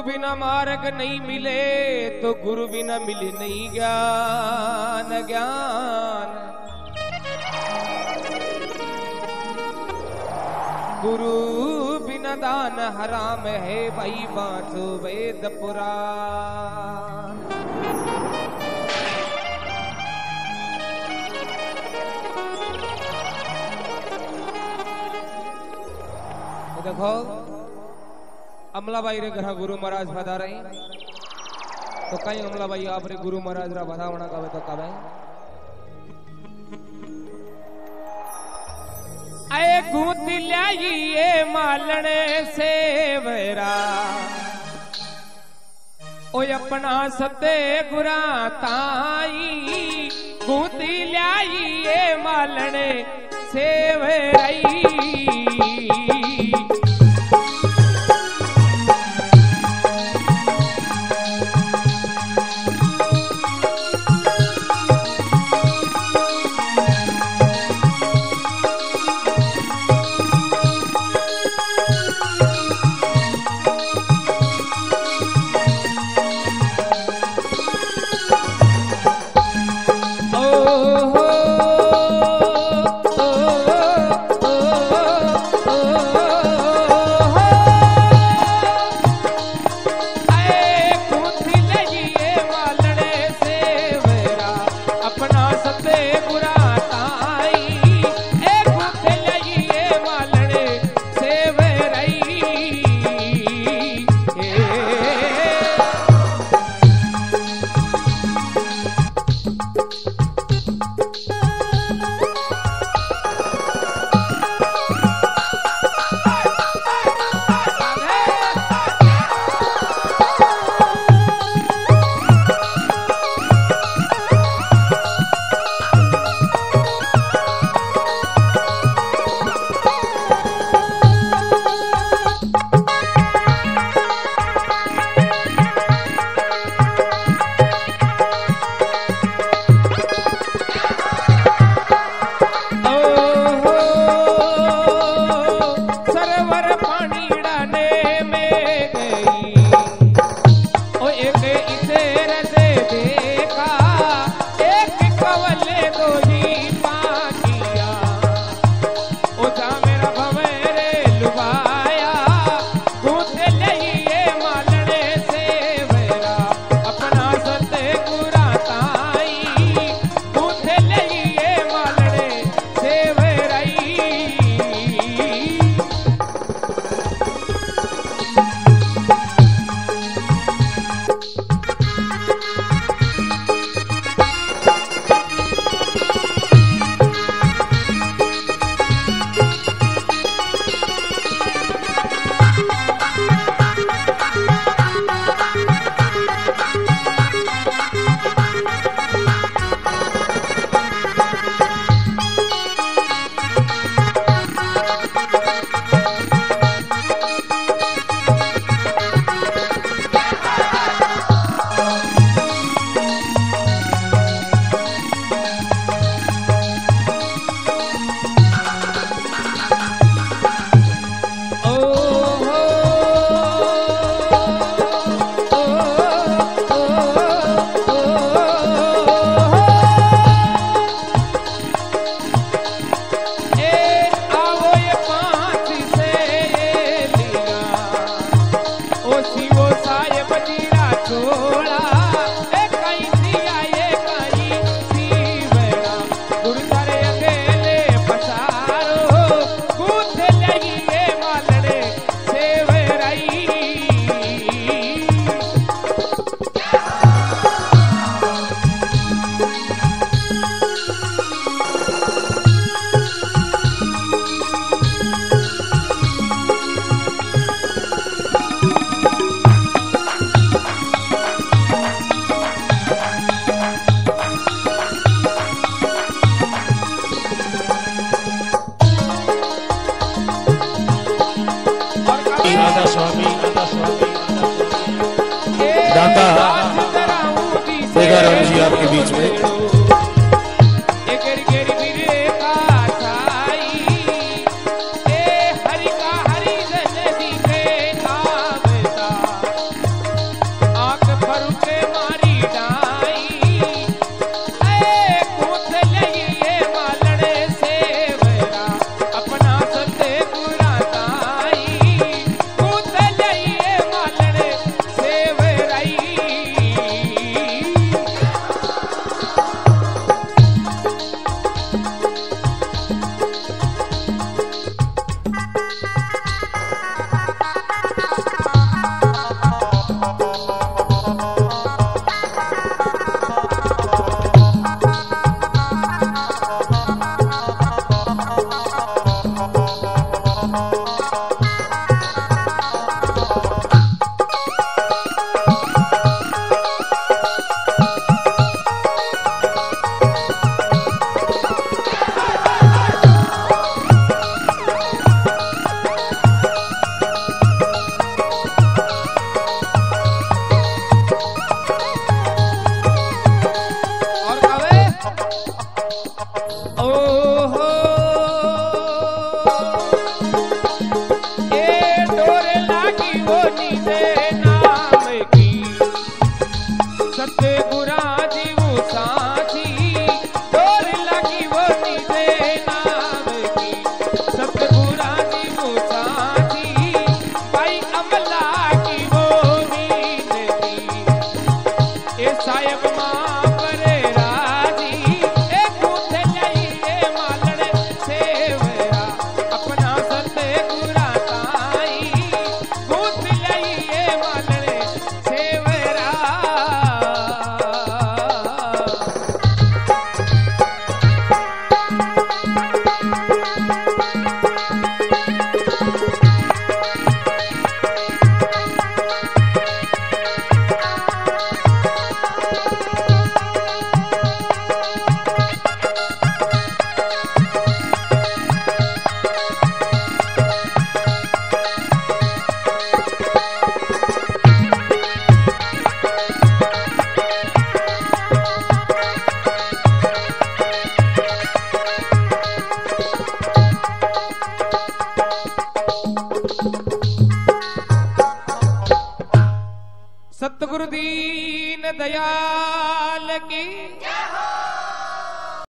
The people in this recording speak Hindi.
बिना मार्ग नहीं मिले तो गुरु बिना मिले नहीं ज्ञान ज्ञान। गुरु बिना दान हराम है भाई बांचो वेद पुराण। तो देखो अमलाबाई रे घर गुरु महाराज बता रहे तो कहीं अमलाबाई आप रे गुरु महाराज रा बधावना कवे तो कवे आए गूंथी ल्याइए मालने सेवरा ओ अपना सते गुरा ताई गूंथी ल्याइए मालने सेवराई। जी आपके बीच में दे नाम की सतगुरा जी वो साथी डोर लगी वो दे नाम की सतगुरा जी वो साथी भाई अमला की वो विनती ए साहिब मां परे राजी ए कूथे जाइए मालण सेवरा अपना सतगुरा ताई कूथ जाइए मालण सेवरा सतगुरु दीन दयाल की